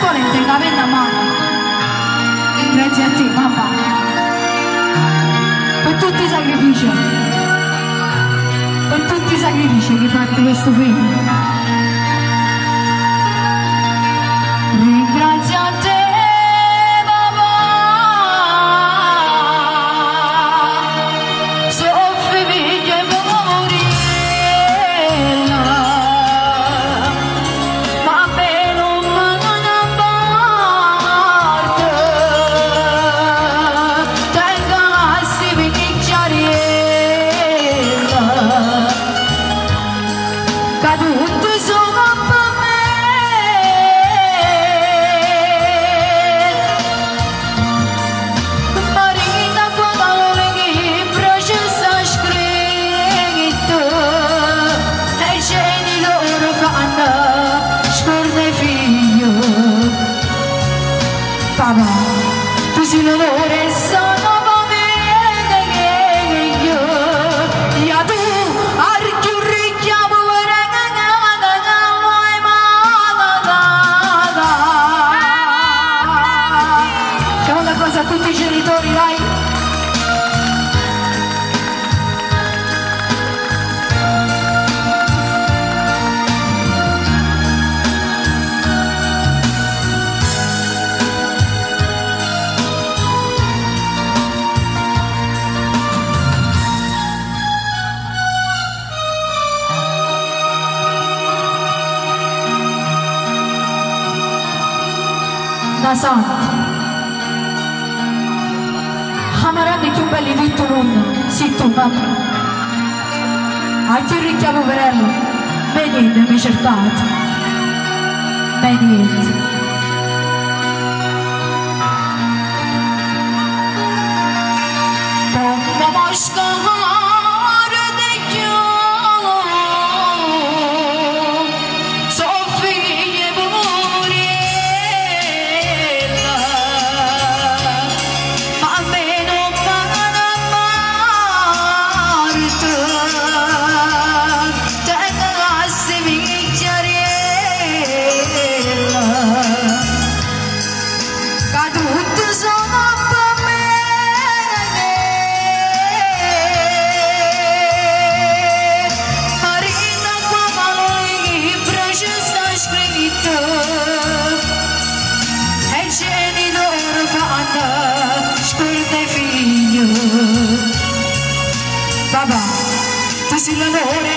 scuola integramente a mano. Grazie a te, papà, per tutti i sacrifici che hai fatto questo figlio. Ringrazio a te, papà, soffri figlio e morire, ma per un mano a parte, tenga a si picchiariella, caduto sono per me. Papà, tu sei l'onore e sono come io, e tu archi un richiamo facciamo una cosa a tutti i genitori, dai. Da santi, amarani più belli di tutto il mondo, sì tu papà, a chi ricchia poverello, me niente mi cercate, me niente. Come mosca di Dio, soffri e morire. Papà, tu sei l'onore